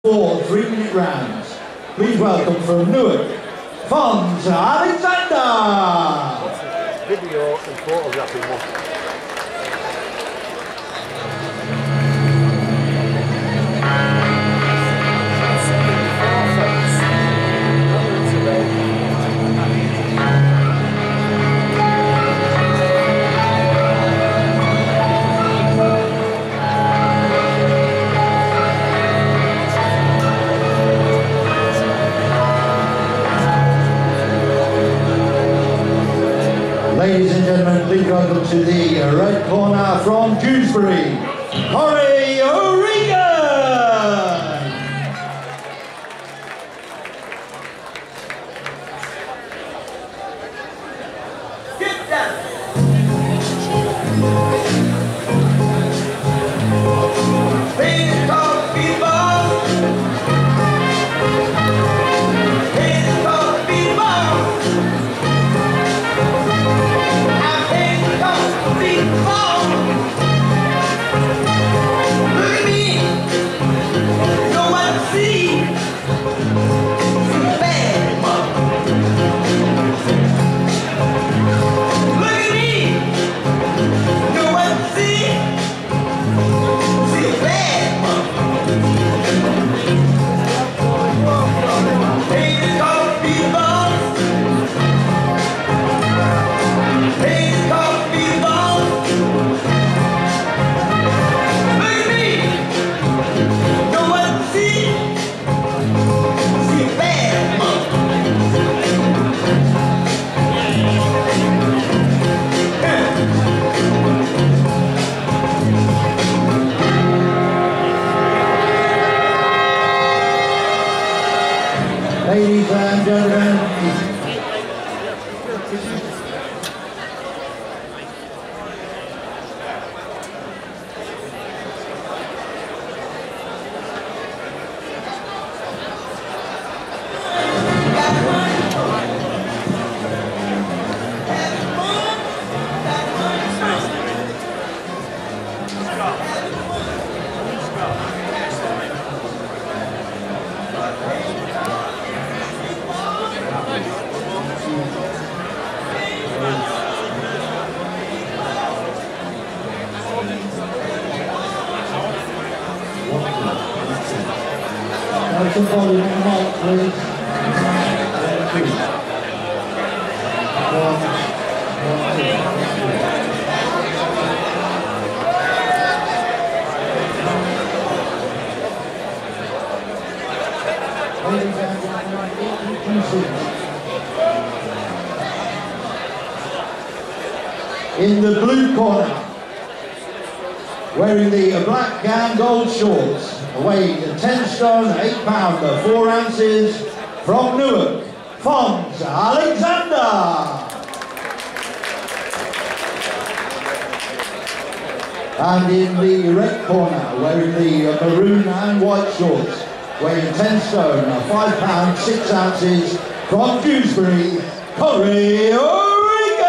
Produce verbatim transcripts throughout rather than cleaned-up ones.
four three-minute rounds. Please welcome from Newark, Fons Alexander. Video and photographing one. Ladies and gentlemen, please welcome to the red corner from Dewsbury, Corey O'Regan! Get down! Please call people! Please call people! Ladies and gentlemen, some volume in the mic, please. One, two. One, one, two. Ladies and gentlemen, introducing in the blue corner, wearing the black and gold shorts, weighing ten stone, eight pounder, four ounces, from Newark, Fons Alexander. And in the red corner, wearing the maroon and white shorts, weighing ten stone, five pound, six ounces, from Dewsbury, Corey O'Regan.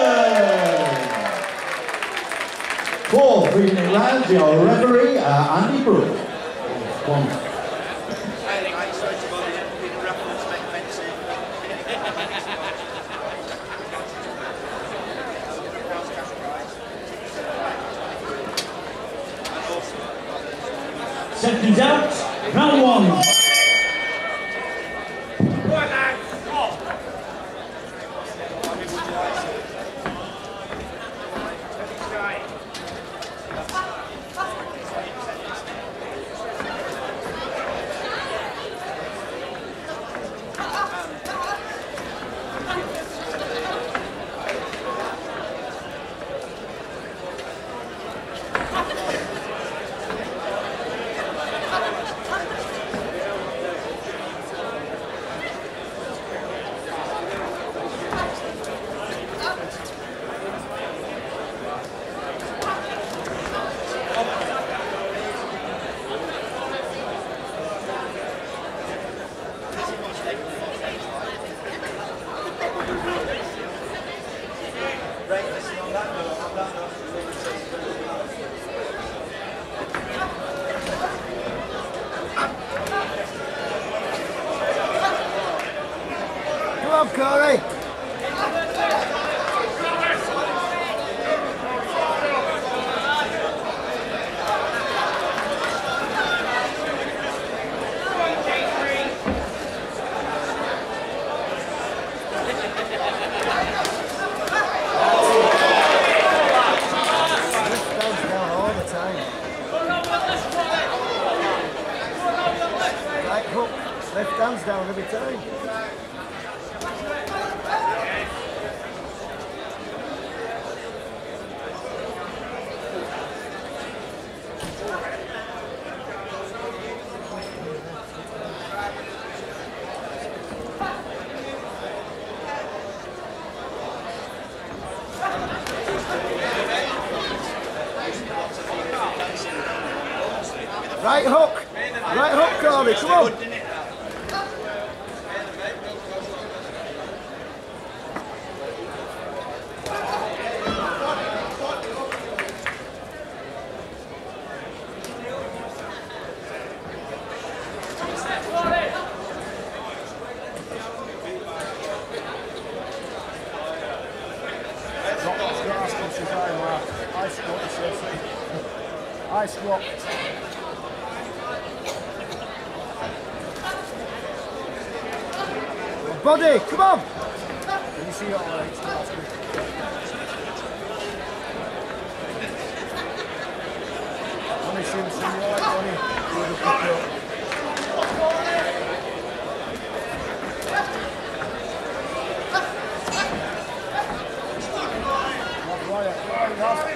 Four three-minute rounds, your referee, uh, Andy Brooke. One. Seconds out, round one. on, Corey. Left hands down every time. Right hook. Right hook, Corey, come on. I squat. Body, come on! Can you see it all right? Bonnie shoots in the right, Bonnie. Do the pick up. Quiet, quiet, quiet.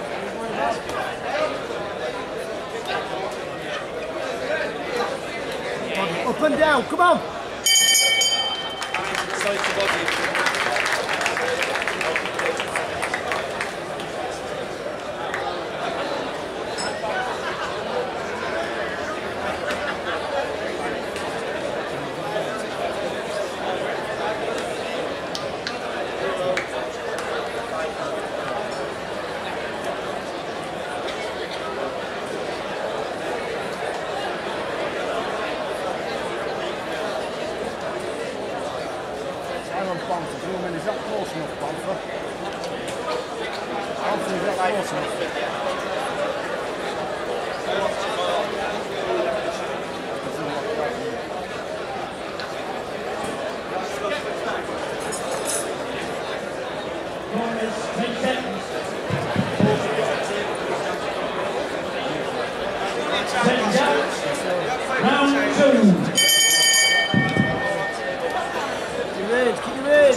Up and down, come on! Is that close enough, Bamford? Bamford, is that close enough? ten seconds. Seconds out. Round two. Keep your range, keep your range.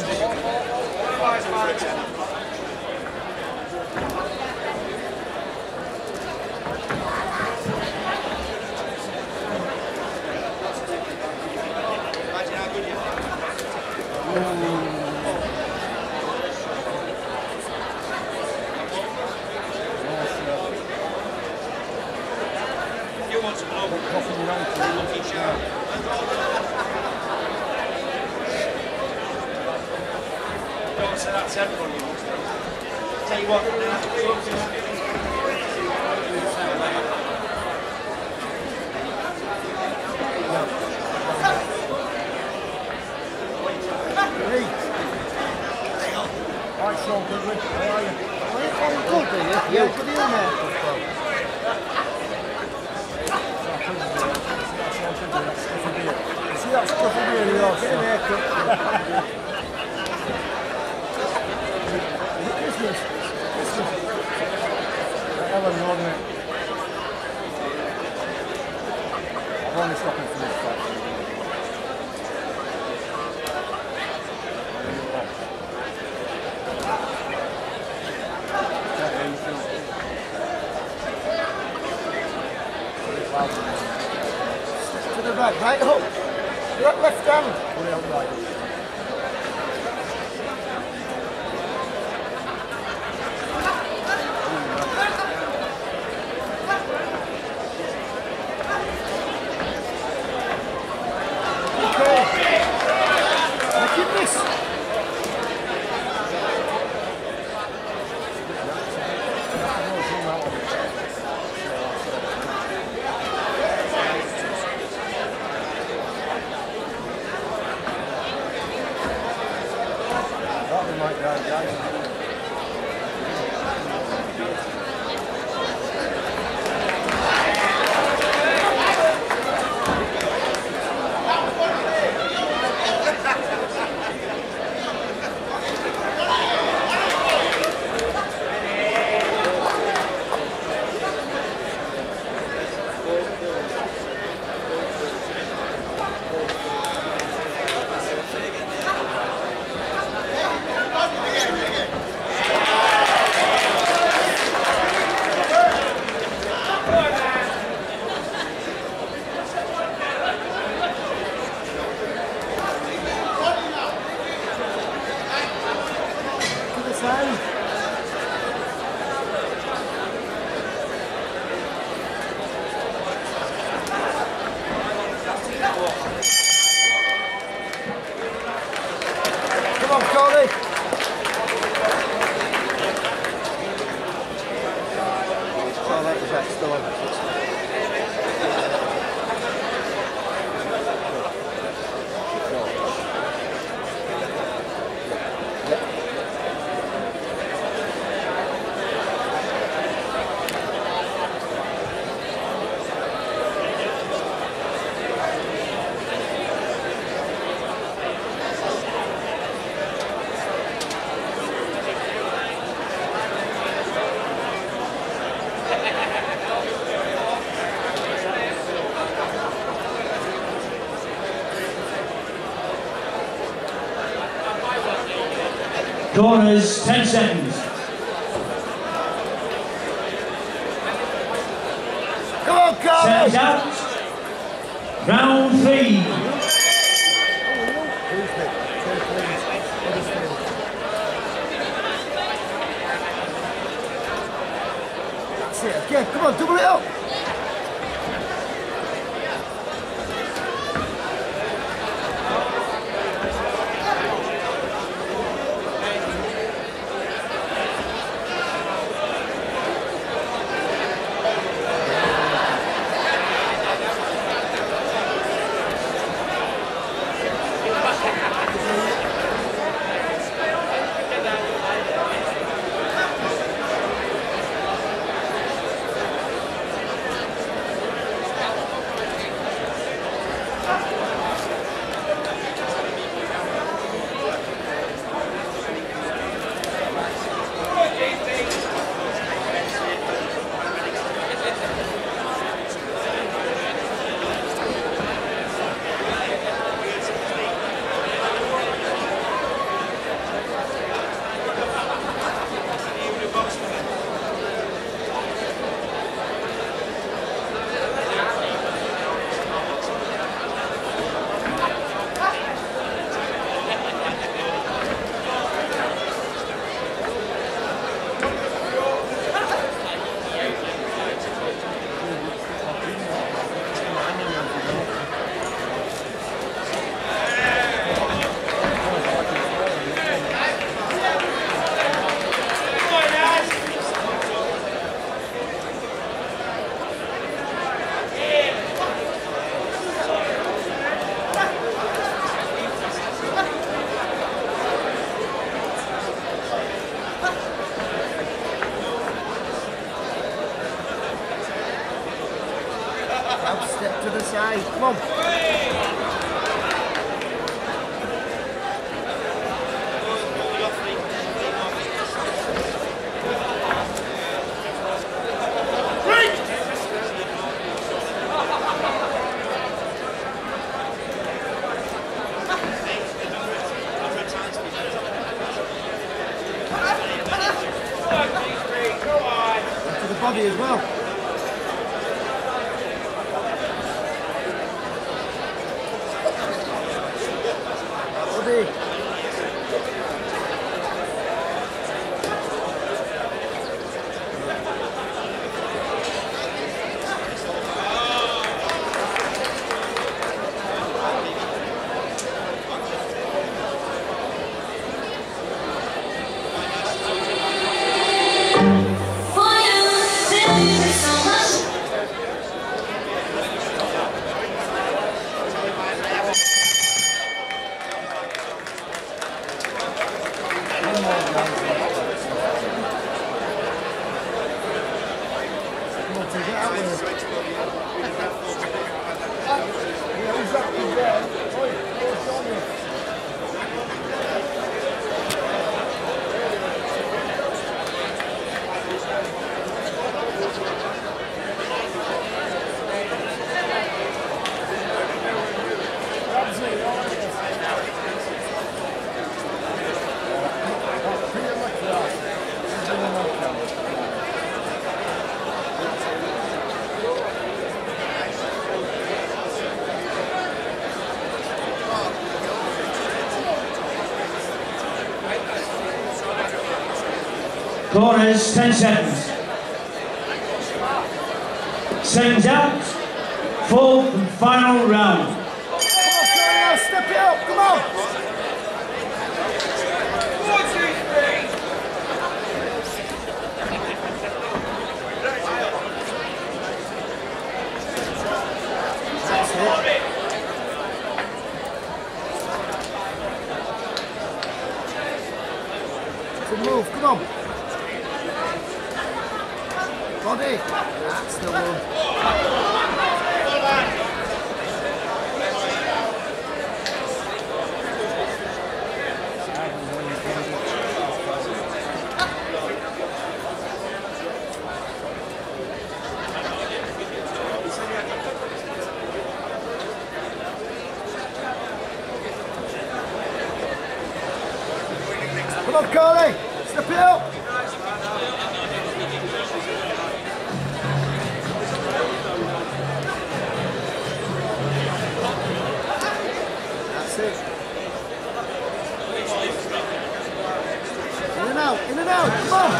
You want some love? Lucky charm. Don't say that's everyone you want to know. Tell you what, Right, Sean Goodwin, how are you? Oh, good, are you? Yeah, good, are you, mate? See that stuff in here, you know, get an haircut. Christmas, Christmas. Ellen, no, mate. I'm only stopping for this fight. To the right, right hook. Left, left hand. Put it out right. Okay. Look at this. Corners, ten seconds. Come on, Carl! Set out. Round three. That's it, again, come on, double it up! Step to the side, come on. To the body as well. For you, Corners, ten seconds. Seconds out. Fourth and final round. Come on, now, step it up, come on! Good move, come on. Body. That's the one. Come on, Carly. Step it up. That's it. In and out, in and out, come on!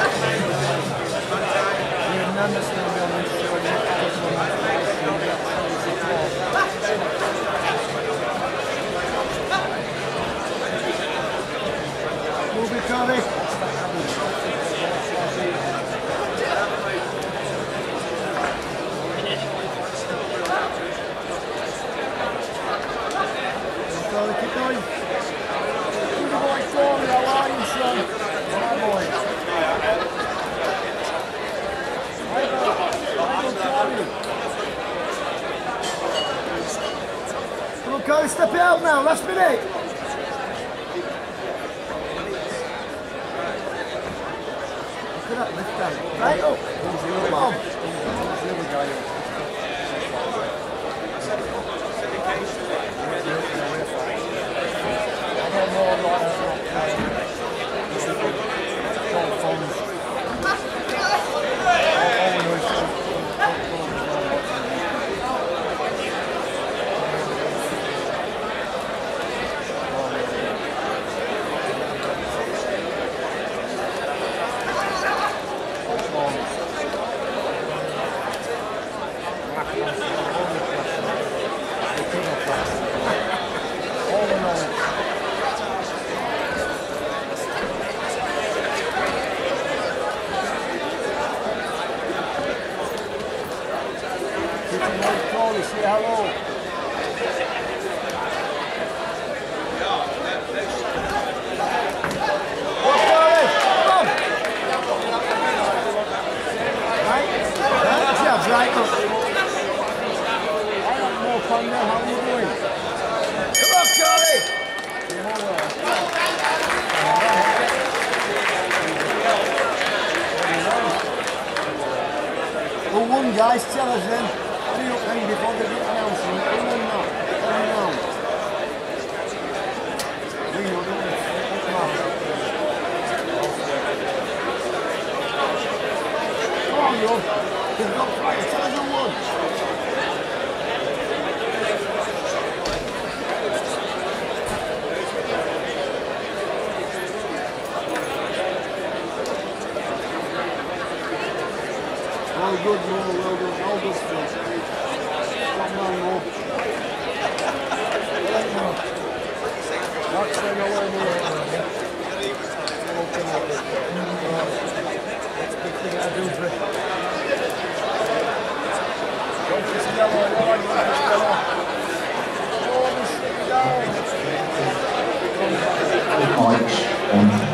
Move it, Carly. Carly, keep going. Good boy, Carly, how are you, son? Good boy. Come on, Carly, step it out now, last minute. Look at that lift down. Right up. Come on. Say hello. Right up. I don't know, Conner, how are you doing? Come on, Charlie! Who won, guys? Tell us then. Hurry up then before they get announcing. Who won now? Tell me now. We know, don't we? Come on, you. You've got fire. Tell us who won. Well good, Mo, well done. All good stuff. Come on, Mo. Watch them away, Mo. That's a big thing I do for it. Don't just yellow, I like this yellow. Oh, this thing down. Mics on.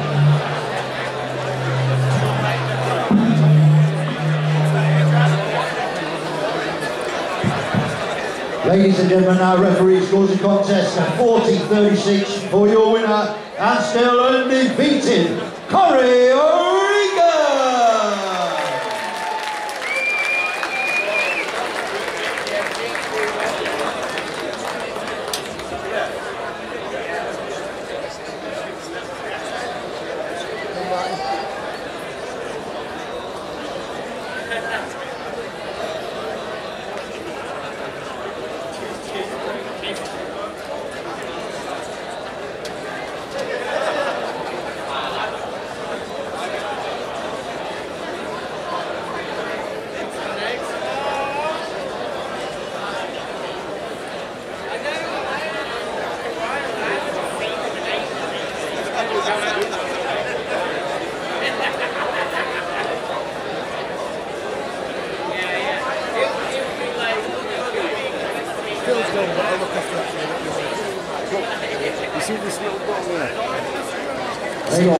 Ladies and gentlemen, our referee scores the contest at forty thirty-six for your winner and still undefeated, Corey O'Regan! Phil's going to look after that. You see this little bottle there? They